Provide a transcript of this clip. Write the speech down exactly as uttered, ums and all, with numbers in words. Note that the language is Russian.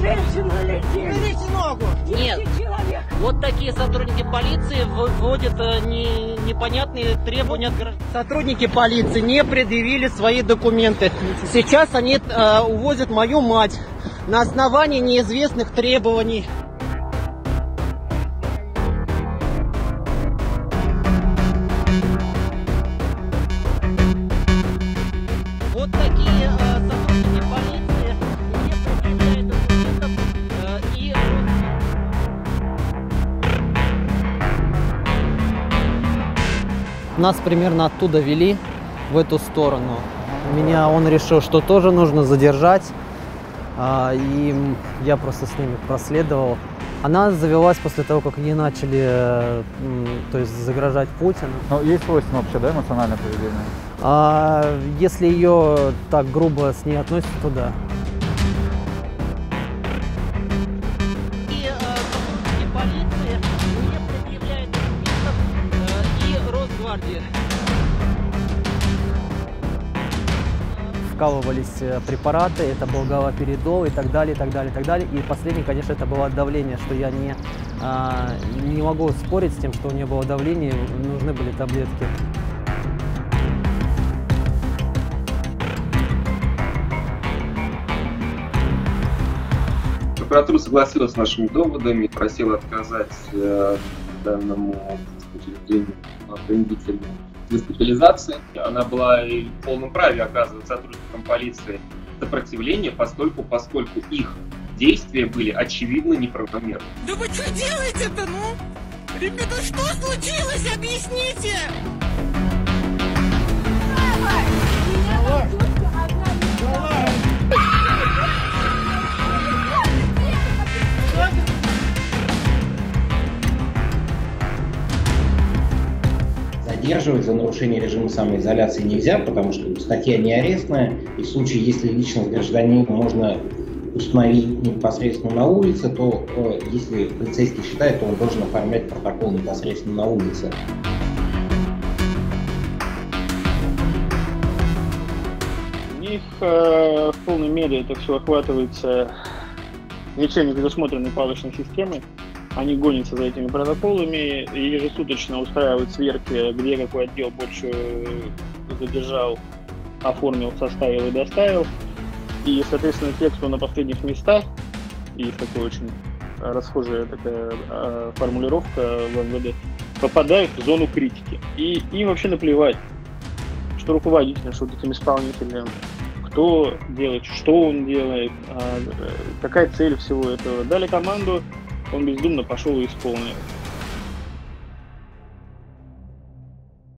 женщину летит. Уберите ногу. Нет. Человек. Вот такие сотрудники полиции вводят не, непонятные требования от граждан. Сотрудники полиции не предъявили свои документы. Сейчас они э, увозят мою мать на основании неизвестных требований. Вот такие э, сотрудники полиции не предъявляют документов э, и... Нас примерно оттуда вели в эту сторону. Меня он решил, что тоже нужно задержать. А, и я просто с ними проследовал. Она завелась после того, как они начали то есть, загрожать Путину. Но есть свойственно вообще, да, эмоциональное поведение? А, если ее так грубо с ней относятся, то да. И э, сотрудники полиции не предъявляют документов э, и Росгвардии. Вкалывались препараты, это был галоперидол и так далее, и так далее, и так далее. И последний, конечно, это было давление, что я не, а, не могу спорить с тем, что у нее было давление, нужны были таблетки. Прокуратура согласилась с нашими доводами, просила отказать э, данному учреждению принудительной госпитализации. Она была и в полном праве оказывать сотрудникам полиции сопротивление, поскольку, поскольку их действия были очевидно неправомерны. Да вы что делаете-то, ну? Ребята, что случилось? Объясните! Задерживать за нарушение режима самоизоляции нельзя, потому что статья не арестная, и в случае, если личность гражданина можно установить непосредственно на улице, то э, если полицейский считает, то он должен оформлять протокол непосредственно на улице. У них э, в полной мере это все охватывается ничем не предусмотренной палочной системой. Они гонятся за этими протоколами и ежесуточно устраивают сверки, где какой отдел больше задержал, оформил, составил и доставил. И, соответственно, те, кто на последних местах, и такая очень расхожая такая э, формулировка в эм вэ дэ, попадают в зону критики. И им вообще наплевать, что руководитель, что этим исполнителем, кто делает, что он делает, э, какая цель всего этого. Дали команду, он бездумно пошел и исполнил.